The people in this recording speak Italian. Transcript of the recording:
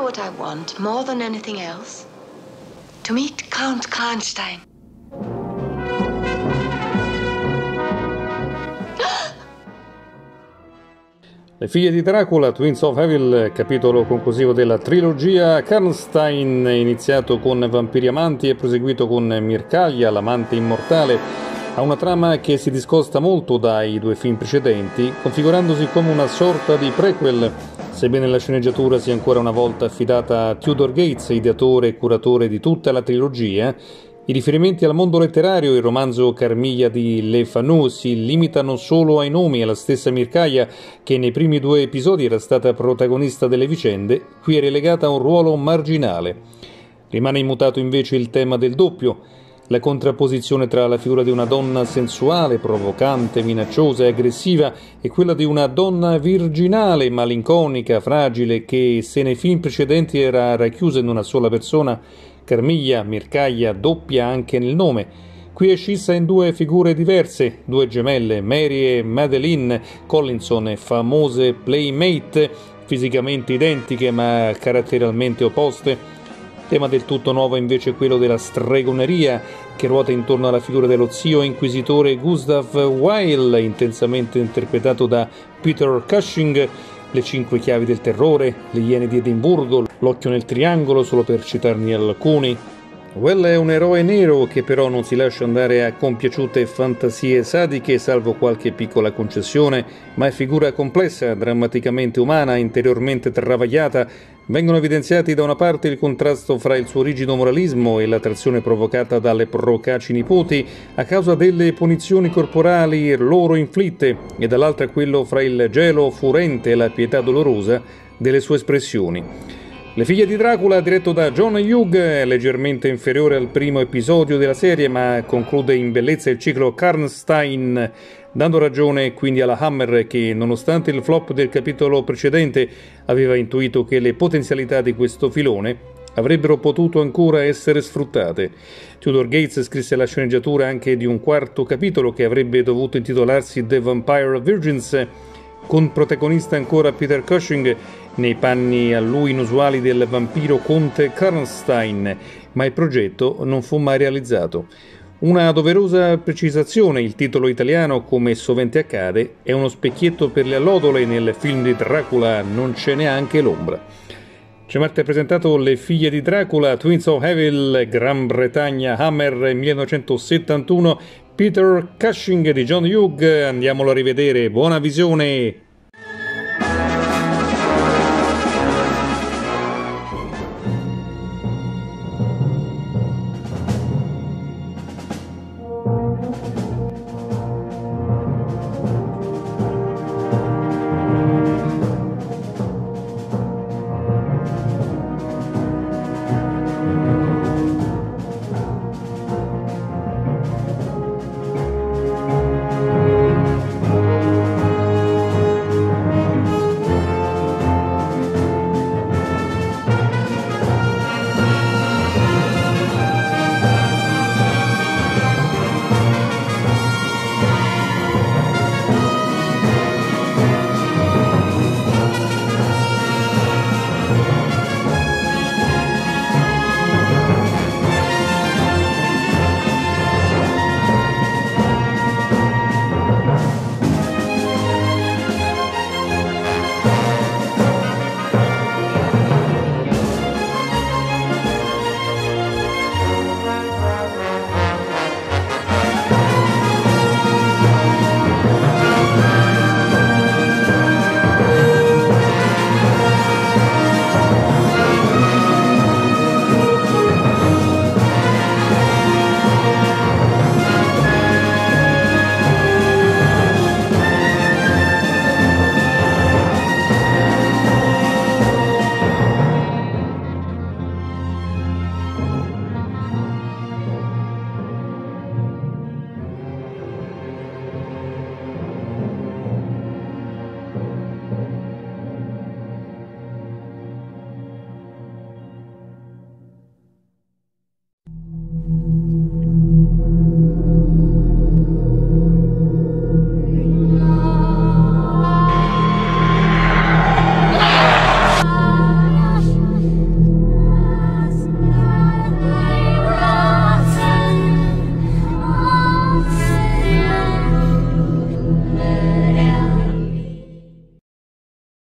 what I want more than anything else? To meet Count Karnstein. Le figlie di Dracula, Twins of Evil, capitolo conclusivo della trilogia Karnstein, iniziato con Vampiri Amanti e proseguito con Mircaglia, l'amante immortale, ha una trama che si discosta molto dai due film precedenti, configurandosi come una sorta di prequel, sebbene la sceneggiatura sia ancora una volta affidata a Tudor Gates, ideatore e curatore di tutta la trilogia. I riferimenti al mondo letterario e il romanzo Carmiglia di Le Fanu si limitano solo ai nomi e alla stessa Mircaglia, che nei primi due episodi era stata protagonista delle vicende, qui è relegata a un ruolo marginale. Rimane immutato invece il tema del doppio, la contrapposizione tra la figura di una donna sensuale, provocante, minacciosa e aggressiva e quella di una donna virginale, malinconica, fragile, che se nei film precedenti era racchiusa in una sola persona, Carmiglia, Mircaglia, doppia anche nel nome. Qui è scissa in due figure diverse, due gemelle, Mary e Madeleine Collinson, famose playmate, fisicamente identiche ma caratterialmente opposte. Tema del tutto nuovo invece è quello della stregoneria, che ruota intorno alla figura dello zio inquisitore Gustav Weil, intensamente interpretato da Peter Cushing. Le 5 chiavi del terrore, le Iene di Edimburgo, l'occhio nel triangolo, solo per citarne alcuni. Well è un eroe nero che però non si lascia andare a compiaciute fantasie sadiche, salvo qualche piccola concessione, ma è figura complessa, drammaticamente umana, interiormente travagliata. Vengono evidenziati da una parte il contrasto fra il suo rigido moralismo e l'attrazione provocata dalle procaci nipoti a causa delle punizioni corporali loro inflitte, e dall'altra quello fra il gelo furente e la pietà dolorosa delle sue espressioni. Le figlie di Dracula, diretto da John Hughes, è leggermente inferiore al primo episodio della serie, ma conclude in bellezza il ciclo Karnstein, dando ragione quindi alla Hammer che, nonostante il flop del capitolo precedente, aveva intuito che le potenzialità di questo filone avrebbero potuto ancora essere sfruttate. Tudor Gates scrisse la sceneggiatura anche di un quarto capitolo che avrebbe dovuto intitolarsi The Vampire Virgins, con protagonista ancora Peter Cushing nei panni a lui inusuali del vampiro conte Karnstein, ma il progetto non fu mai realizzato. Una doverosa precisazione: il titolo italiano, come sovente accade, è uno specchietto per le allodole, nel film di Dracula non c'è neanche l'ombra. Ci ha presentato Le figlie di Dracula, Twins of Evil, Gran Bretagna, Hammer 1971, Peter Cushing di John Hughes. Andiamolo a rivedere, buona visione!